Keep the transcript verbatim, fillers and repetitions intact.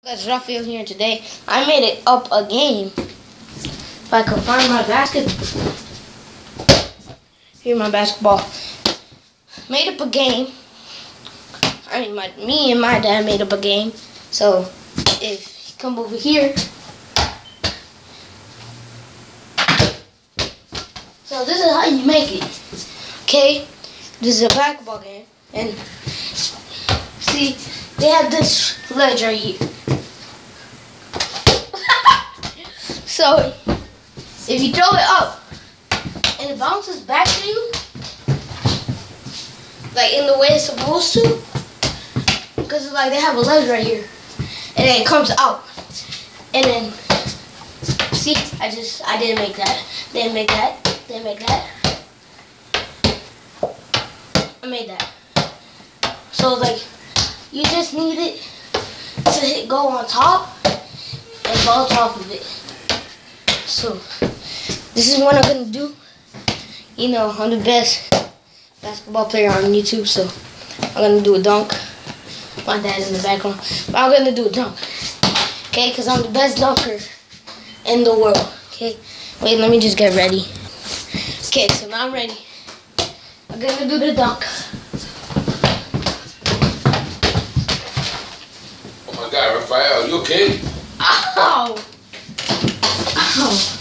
Guys, Raphael here today. I made it up a game. If I could find my basket. Here's my basketball. Made up a game. I mean, my, me and my dad made up a game. So, if you come over here. So, this is how you make it. Okay? This is a basketball game. And, see, they have this ledge right here. So, if you throw it up and it bounces back to you, like in the way it's supposed to, because like they have a ledge right here, and then it comes out, and then see, I just I didn't make that, didn't make that, didn't make that, I made that. So like you just need it to hit, go on top and bounce off of it. So, this is what I'm going to do. You know, I'm the best basketball player on YouTube, so I'm going to do a dunk. My dad's in the background. But I'm going to do a dunk. Okay, because I'm the best dunker in the world. Okay, wait, let me just get ready. Okay, so now I'm ready. I'm going to do the dunk. Oh my God, Raphael, you okay? Ow! Ow!